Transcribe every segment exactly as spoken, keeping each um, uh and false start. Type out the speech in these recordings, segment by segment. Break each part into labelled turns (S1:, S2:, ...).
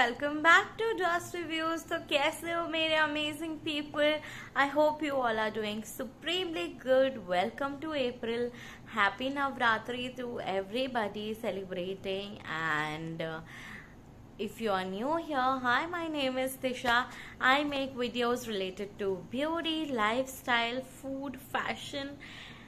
S1: Welcome back to dust reviews. तो कैसे हो मेरे amazing people? I hope you all are doing supremely good. Welcome to April. Happy Navratri to everybody celebrating, and uh, if you are new here, hi, my name is Tisha. I make videos related to beauty, lifestyle, food, fashion,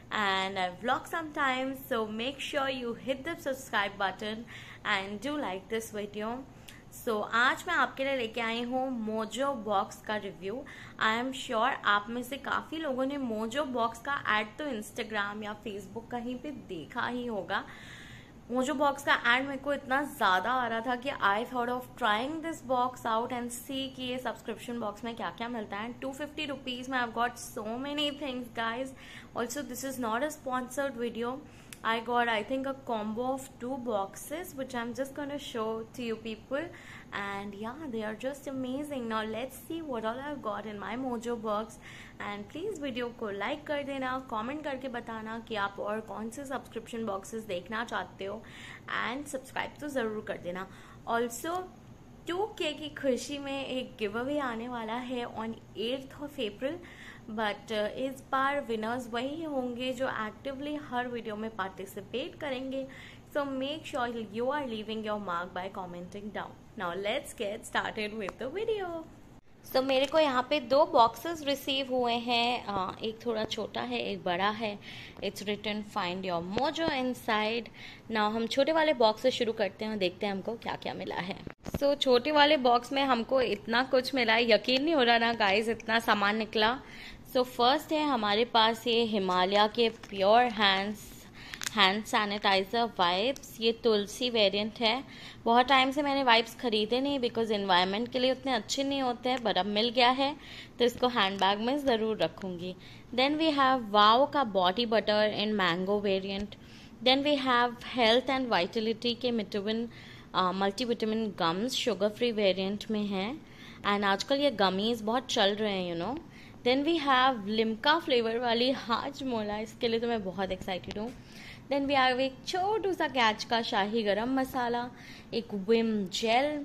S1: and I vlog sometimes, so make sure you hit the subscribe button and do like this video. So so, आज मैं आपके लिए लेके आई हूँ Mojo Box का review. I am sure आप में से काफ़ी लोगों ने मोजो बॉक्स का एड तो इंस्टाग्राम या फेसबुक कहीं पे देखा ही होगा। मोजो बॉक्स का एड मेरे को इतना ज़्यादा आ रहा था कि I thought of trying this box out and see कि ये सब्सक्रिप्शन बॉक्स में क्या क्या मिलता है। टू फिफ्टी रुपीज़ में I got so many things guys. Also this is not a sponsored video. I got, I think, a combo of two boxes which I'm just going to show to you people, and yeah, they are just amazing. Now let's see what all I've got in my Mojo box, and please video को like कर देना, comment करके बताना कि आप और कौन से subscription boxes देखना चाहते हो, and subscribe तो ज़रूर कर देना. Also टू के की खुशी में एक गिव अवे आने वाला है on eighth of April, but इस बार विनर्स वही होंगे जो एक्टिवली हर वीडियो में पार्टिसिपेट करेंगे. So make sure you are leaving your mark by commenting down. Now let's get started with the video. So मेरे को यहाँ पे दो बॉक्सेस रिसीव हुए हैं. uh, एक थोड़ा छोटा है, एक बड़ा है. It's written find your Mojo inside. Now हम छोटे वाले बॉक्स से शुरू करते हैं और देखते हैं हमको क्या क्या मिला है. सो so, छोटे वाले बॉक्स में हमको इतना कुछ मिला है, यकीन नहीं हो रहा ना गाइस, इतना सामान निकला. सो so, फर्स्ट है हमारे पास ये हिमालय के pure hands hand sanitiser wipes. ये तुलसी वेरिएंट है. बहुत टाइम से मैंने वाइप्स खरीदे नहीं बिकॉज एनवायरनमेंट के लिए उतने अच्छे नहीं होते हैं, बट अब मिल गया है तो इसको हैंड बैग में ज़रूर रखूँगी. देन वी हैव वाओ का body butter in mango variant. Then we have health and vitality के मिटविन multivitamin gums sugar free variant में हैं, एंड आजकल ये गमीज बहुत चल रहे हैं, you know. Then we have Limca flavour वाली हाजमोला. इसके लिए तो मैं बहुत एक्साइटेड हूँ. देन वी हैव एक छोटू सा कैच का शाही गरम मसाला, एक Vim gel.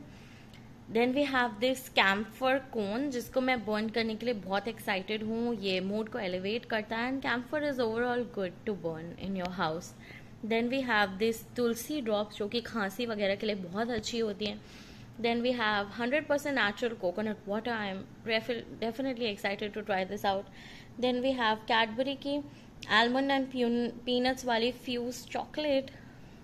S1: Then we have this camphor cone जिसको मैं बर्न करने के लिए बहुत एक्साइटेड हूँ. ये मूड को एलिवेट करता है, and camphor is overall good to burn in your house. Then we have this तुलसी ड्रॉप्स जो कि खांसी वगैरह के लिए बहुत अच्छी होती हैं. Then we have one hundred percent natural coconut water. I am definitely excited to try this out. Then we have Cadbury की almond and peanuts वाली fused chocolate.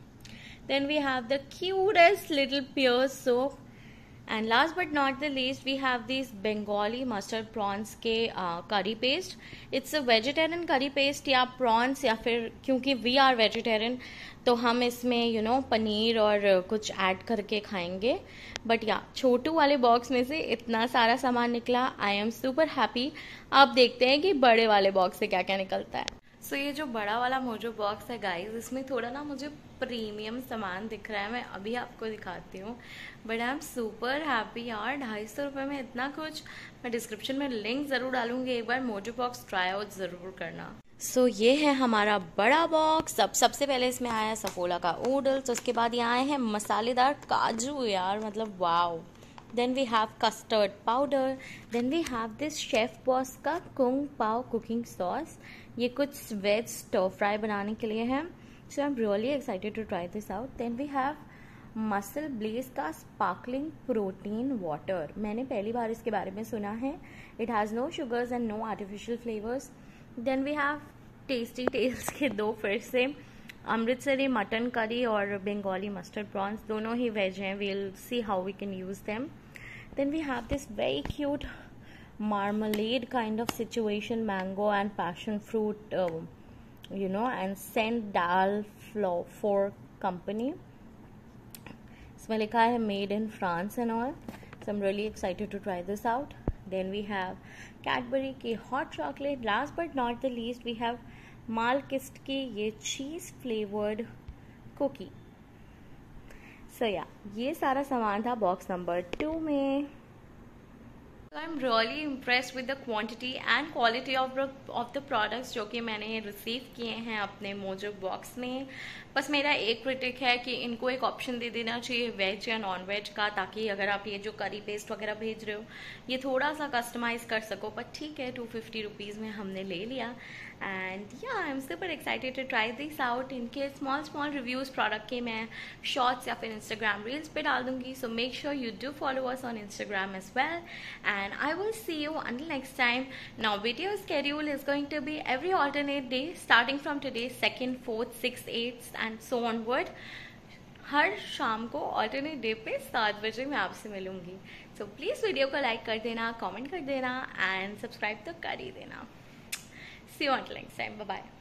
S1: Then we have the cutest little pear soap. And last but not the least, we have these Bengali mustard prawns के curry paste. It's a vegetarian curry paste या prawns, या फिर क्योंकि we are vegetarian तो हम इसमें you know paneer और कुछ ऐड करके खाएंगे. बट या छोटू वाले बॉक्स में से इतना सारा सामान निकला. I am super happy. अब देखते हैं कि बड़े वाले बॉक्स से क्या क्या निकलता है. सो so, ये जो बड़ा वाला मोजो बॉक्स है गाइस, इसमें थोड़ा ना मुझे प्रीमियम सामान दिख रहा है. मैं अभी आपको दिखाती हूँ, but I am super happy यार. ढाई सौ रुपये में इतना कुछ. मैं डिस्क्रिप्शन में लिंक ज़रूर डालूंगी, एक बार मोजो बॉक्स ट्राई आउट ज़रूर करना. सो so, ये है हमारा बड़ा बॉक्स. अब सबसे पहले इसमें आया सफोला का नूडल्स, उसके बाद ये आए हैं मसालेदार काजू यार, मतलब wow. Then we have custard powder. Then we have this chef boss का कुंग पाव कुकिंग सॉस. ये कुछ वेज स्टर फ्राई बनाने के लिए है. So I am really excited to try this out. Then we have muscle blaze का sparkling protein water. मैंने पहली बार इसके बारे में सुना है. It has no sugars and no artificial flavours. Then we have tasty tales के दो फिर से अमृतसरी मटन करी और बंगाली मस्टर्ड प्रॉन्स, दोनों ही वेज हैं. We'll see how we can use them. Then we have this very cute marmalade kind of situation, mango and passion fruit, uh, you know, and sent dal flour for company. इसमें लिखा है made in France and all. So I'm really excited to try this out. Then we have Cadbury की hot chocolate. Last but not the least, we have Malkist की ये cheese flavored cookie. So yeah, ये सारा सामान था box number two में. I am really impressed with the quantity and quality of of the products जो कि मैंने रिसीव किए हैं अपने मोजो बॉक्स में। बस मेरा एक क्रिटिक है कि इनको एक ऑप्शन दे देना चाहिए वेज या नॉन वेज का, ताकि अगर आप ये जो करी पेस्ट वगैरह भेज रहे हो ये थोड़ा सा कस्टमाइज कर सको। बट ठीक है, टू फिफ्टी रुपीज़ में हमने ले लिया। And yeah I am super excited to try this out. इनके स्मॉल स्मॉल रिव्यूज़ प्रोडक्ट के मैं शॉर्ट्स या फिर इंस्टाग्राम रील्स पे डाल दूंगी, so make sure you do follow us on Instagram as well, and I will see you until next time. Now video schedule is going to be every alternate day starting from today, second, fourth, sixth, eighth and so onward. हर शाम को alternate day पे सात बजे मैं आपसे मिलूंगी। So please video को लाइक कर देना, कमेंट कर देना and सब्सक्राइब तो कर ही देना। See you until next time. Bye bye.